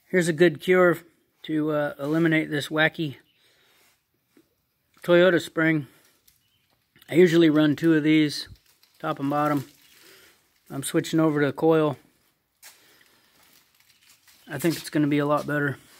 Here's a good cure to eliminate this wacky Toyota spring. I usually run 2 of these, top and bottom. I'm switching over to coil. I think it's going to be a lot better.